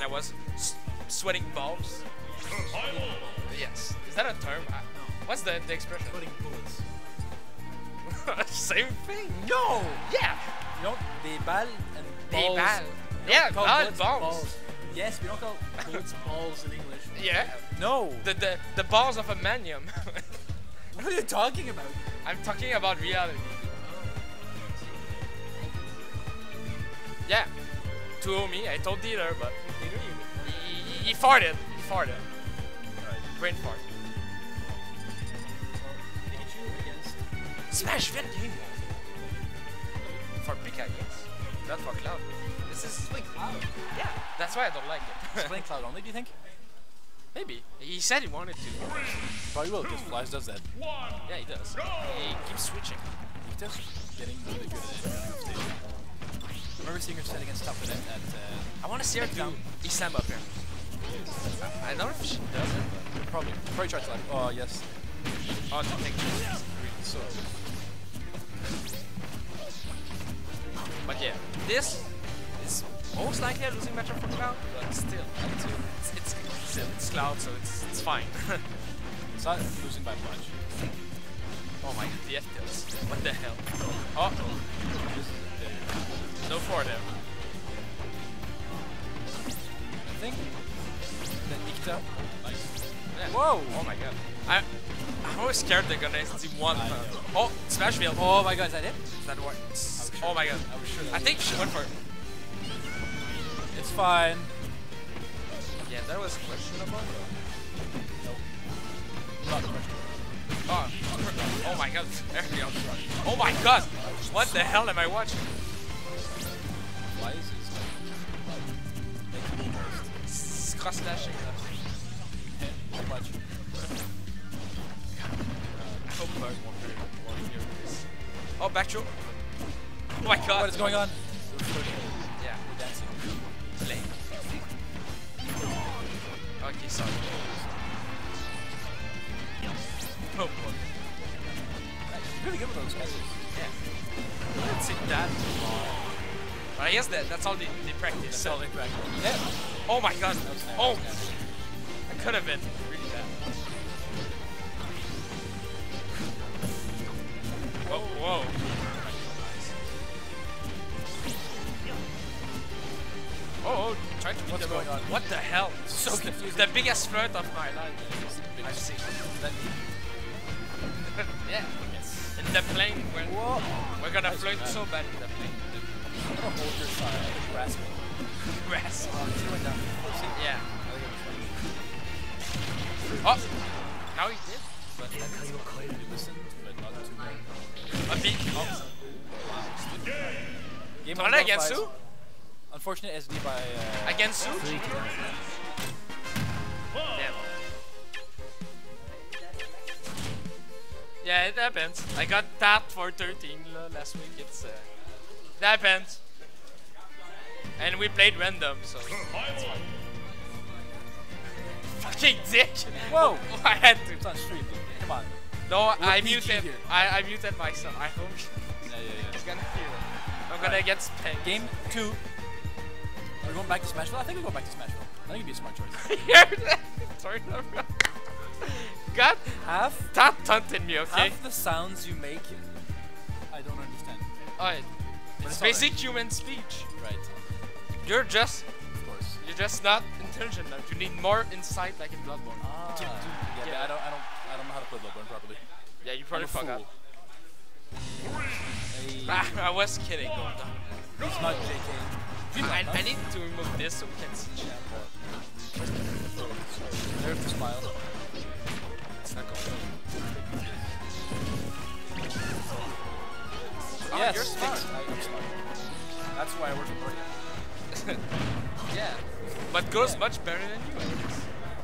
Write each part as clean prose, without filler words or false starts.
was sweating balls. Yes. Is that a term? What's the expression? Sweating bullets. Same thing. No! Yeah. You know, des balles and Des balls. balles. We Yeah, don't call balles, bullets balls. Yes, we don't call bullets balls in English. Yeah. No. The balls of a manium. What are you talking about? I'm talking about reality. Yeah. 2-0 me. I told dealer, but he farted. He farted. Right. Brain fart. Pikachu against. Smash Ven game. For Pika, yes. Not for Cloud. This is It's like Cloud. yeah. That's why I don't like It's it. playing Cloud only, do you think? Maybe. He said he wanted to. Probably will, because Flash does that. Yeah, he does. He keeps switching. He's just getting really good at it. I remember seeing her set against Top at I want to see her do Isam up here. I don't know if she does it, but probably tries to like, oh yes. oh, to take this. So But yeah, this is most likely a losing matchup for Cloud, but still, it's Cloud, so it's fine. it's not losing by much. Oh my, the F tilts. What the hell? Oh, no for them. I think that Nikita, like, Yeah. whoa! Oh my god. I'm always scared they're gonna see one. I know. Oh, Smash Field. Oh my god, is that it? Is that what? sure. Oh my god. I was sure that I was think it. she went for it. It's fine. Yeah, that was questionable. Nope. Not questionable. Oh, oh my god. There we go. Oh my god. What the hell am I watching? Why is this like making me most? Cross slashing. Too much. I hope Bird won't hear this. Oh, back throw. Oh my god. What is going on? Yeah. We're dancing. Play. Okay, sorry. Oh boy. He's really good with those guys. Yeah. I didn't see that. But I guess that's all they practice. That's So. all they practice. Yeah. Oh my god. That was nice. Oh. That was nice. I could have been really bad. Whoa, whoa. Oh, try to beat What's the going rope. on? What the hell? So It's confusing. the biggest flirt of my life I've seen. That Yeah. yes. In the plane, Whoa. we're gonna That's flirt bad. so bad in the plane. I'm gonna hold your side. Grasp me. Grass. Oh, he went down. Oh, see? Yeah. I think it was Oh! Now he did. But that's funny. You listened, but not too much. a beat. Oh. Game Tona on against both who? sides. Unfortunate SD by Against who? Damn. Yeah, it happens. I got tapped for 13 last week. It's it happens. And we played random, so it's fine. Fucking dick! Whoa! I had to. It's on stream. Come on. No, We're I PG muted. here. I muted myself. I hope Yeah. he's gonna feel it. I'm gonna get spanked. Game 2. Are we going back to Smashville? I think we go back to Smashville. I think it'd be a smart choice. Sorry, no. God, Half that taunted me, okay? the sounds you make, I don't understand. Alright. It's it's basic human speech. Right. You're just Of course. not intelligent enough. You need more insight like in Bloodborne. Yeah, yeah. but I don't know how to play Bloodborne properly. Yeah, you probably I'm a forgot. fool. Hey, I was kidding. he's not JK. I need to remove this so we can see chat. There's the smile. It's not going. Oh, Yes, you're smart. I'm smart. That's why I work with Brilliant. Yeah, but goes much better than you, I guess.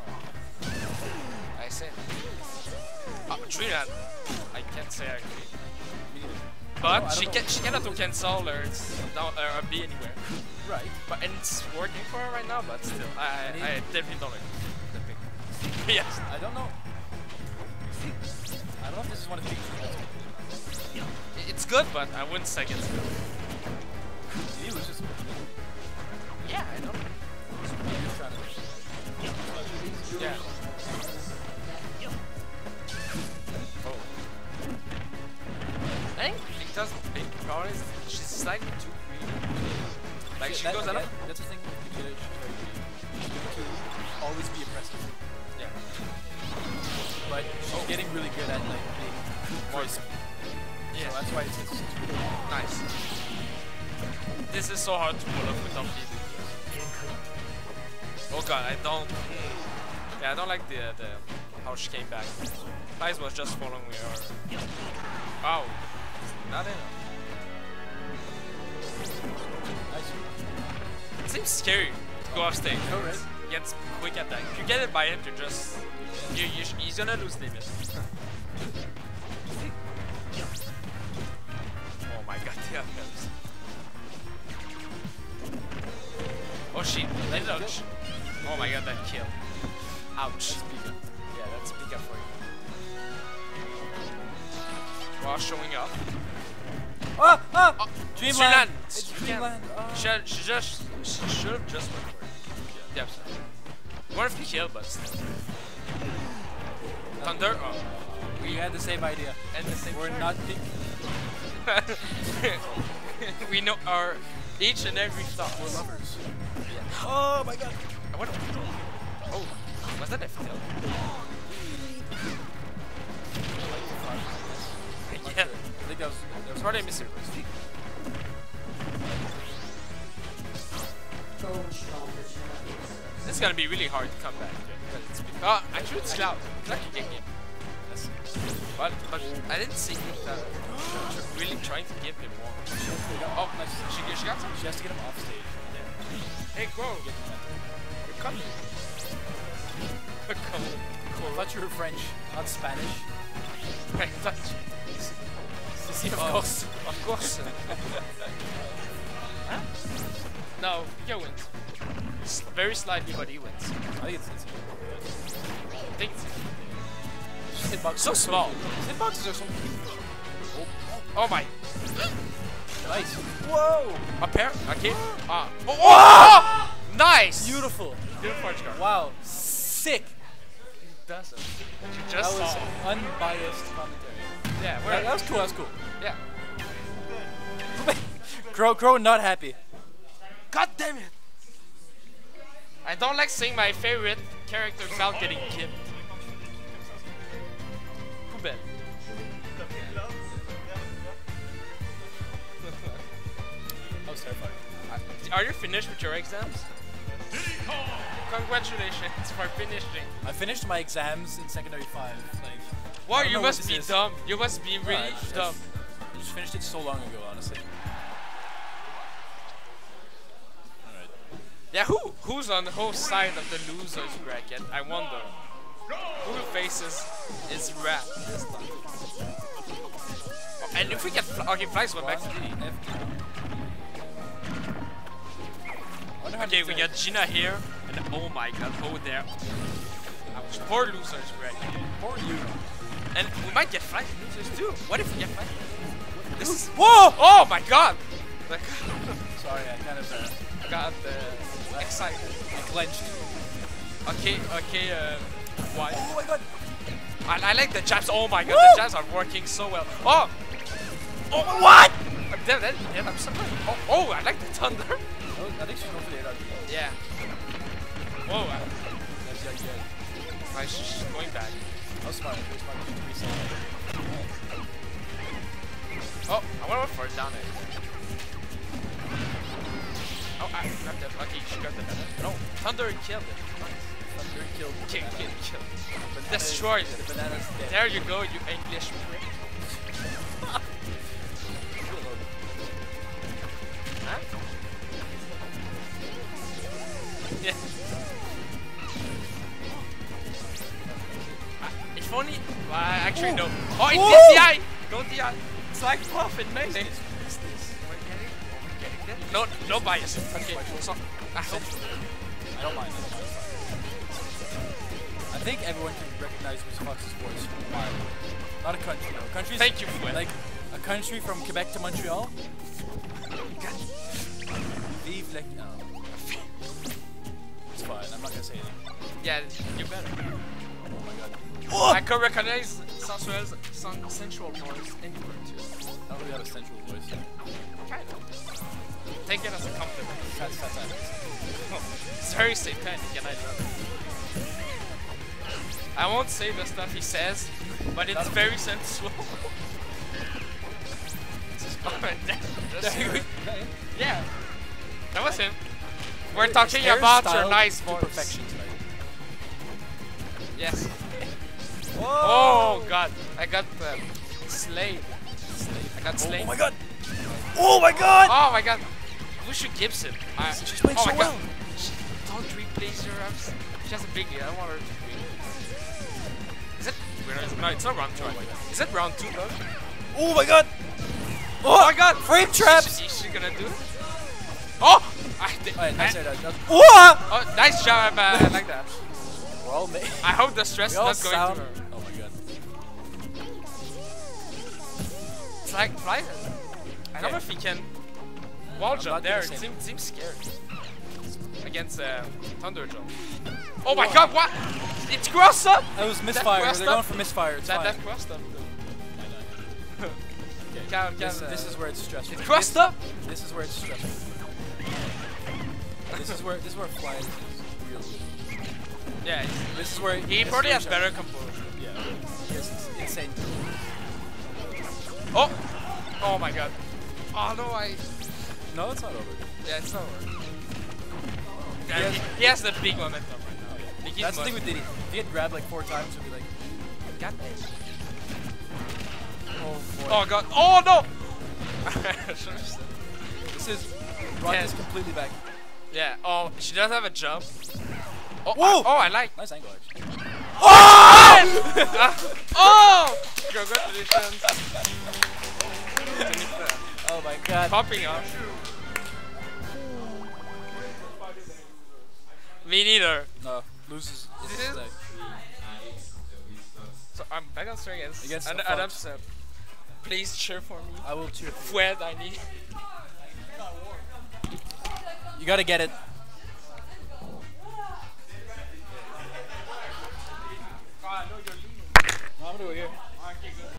I said. Trinidad. I can't say I agree. But she cannot cancel or be anywhere. Right. But and it's working for her right now. But still, I definitely don't like the pick. Yes. I don't know. I don't know if this is one of the features. It's good, but I wouldn't say it's good. He was just Yeah, I don't. Yeah. Oh. I think Licta's big problem is she's slightly too greedy. Like she goes out. That's the thing. She's very greedy. She's going to always be oppressive. Yeah. But she's getting really good at like being crisp. Yeah. So that's why it's really Nice. This is so hard to pull up with Dumpy. Oh god, I don't. Yeah, I don't like the how she came back. Flies was just following me. Wow. Not enough. nice. It seems scary to go off stage. Oh, right. He gets quick attack. If you get it by him, to just he's gonna lose limit. Oh my god, yeah. Oh shit, that dodge. Oh my god, that kill. Ouch. Yeah, that's Pika for you. While showing up. Oh! Oh, Dreamland! It's It's Dreamland. Dreamland! Oh. She should have just went for it. Yeah, sorry. What if he killed, but still. Thunder? Oh. We had the same idea. And the same We're track. not big. We know our each and every thought. We're lovers. Yeah. Oh my god! What? Oh, was that FTL? Yeah. I think that was Probably missing. This is gonna be really hard to come back. Actually, it's Cloud. Cloud can get him. But I didn't see him really trying to give him more. Oh, nice. She got some. She has to get him off stage. Hey, go. You're coming. I thought you were French, not Spanish. Of course. Of course. Huh? No, Pika wins. Very slightly, but he wins. I think it's I think it's hitboxes so small. Hitboxes are so Oh my. nice. Whoa. A pair? Okay. Oh! Nice! Beautiful. Beautiful edge guard. Wow. Sick. That's it. That Just was saw. unbiased commentary. Yeah, That was cool. That was cool. Yeah. Crow not happy. God damn it! I don't like seeing my favorite character without getting killed. Poubelle. That was terrifying. Are you finished with your exams? Congratulations for finishing. I finished my exams in secondary 5. Like, Wow, I don't you know what must this be is. dumb. You must be really I dumb. just finished it so long ago, honestly. Alright. Yeah, who's on whose side of the losers bracket? I wonder. Who faces is rap this time? Oh, and if we get okay, Flies went back to D. Okay, we got Gina here, and oh my god, Ho there. Ouch. Poor losers bracket. Poor you. And we might get Flies losers too. What if we get Flies? This is Whoa! oh my god! Like, Sorry, I kind of got excited. I clenched. Okay, why? Oh my god! I like the jabs. Oh my god, the jabs are working so well. Oh! Oh, what? Damn, I'm surprised. Oh, I like the thunder. Oh, I think she's going for the 8 Yeah. Whoa. That's good. Nice, she's going back. That was smart. That was smart. Oh, I went for it down there. Oh, I grabbed that. Okay, she grabbed the banana. No, thunder killed it. Nice. Thunder killed. Kill. Destroyed The it. banana's dead. There you go, you English prick. Huh? Yeah. If only. Actually, no. Oh, it did DI! Go DI! It's like Puff in Melee. No bias. Okay, so. I hope. I don't mind. I think everyone can recognize Miss Fox's voice from a while. Not a country, though. Country's Thank you, Fouet. like a country from Quebec to Montreal. Vive le... No. It's fine. I'm not gonna say anything. Yeah, you better. Oh my god. I can recognize sensual voice anywhere too. I don't really have a sensual voice. Kind of. Take it as a compliment. That's It's very satanic and I love it. I won't say the stuff he says, but it's very sensual. Yeah, that was him. We're talking about your nice voice. Perfection tonight. Yes. Oh god, I got slayed. I got slayed. Oh my god! Oh my god! Oh my god! We should Gibson. She's playing so well. Don't replace your ups. She has a big lead. I don't want her to win. Is it? No, it's not round 2. Is it round 2 though? Oh my god! Oh my god! Frame traps! Is she gonna do it? Oh! Nice Oh, nice job, I like that. We're all made. I hope the stress is not going to her. Oh my god. It's like fly. I don't know if he can wall jump there. It seems scary. Against Thunder Jump. Oh my god, what? It's crossed up! That was misfire. They're going for misfire. It's fine. That crossed up. This is where it's stressful. It crossed up? This is where it's stressful. this is where flying is real. Yeah, this is where he probably has better composure. Yeah, it's insane. Oh! Oh my god. Oh no, No, it's not over. Yeah, it's not over. Yeah, he has the big momentum right now. Like that's the thing with Diddy. If he had grabbed like 4 times, he'd be like, got this. oh boy. Oh god. Oh no! This is Rock is completely back. Yeah. Oh, she does have a jump. Oh, whoa! I like. Nice angle actually. Oh! Oh! Congratulations. Oh my god. Popping off. Me neither. No, loses. So I'm back on string against an upset. Please cheer for me. I will cheer. Fred, I need. You gotta get it. I'm gonna do it here.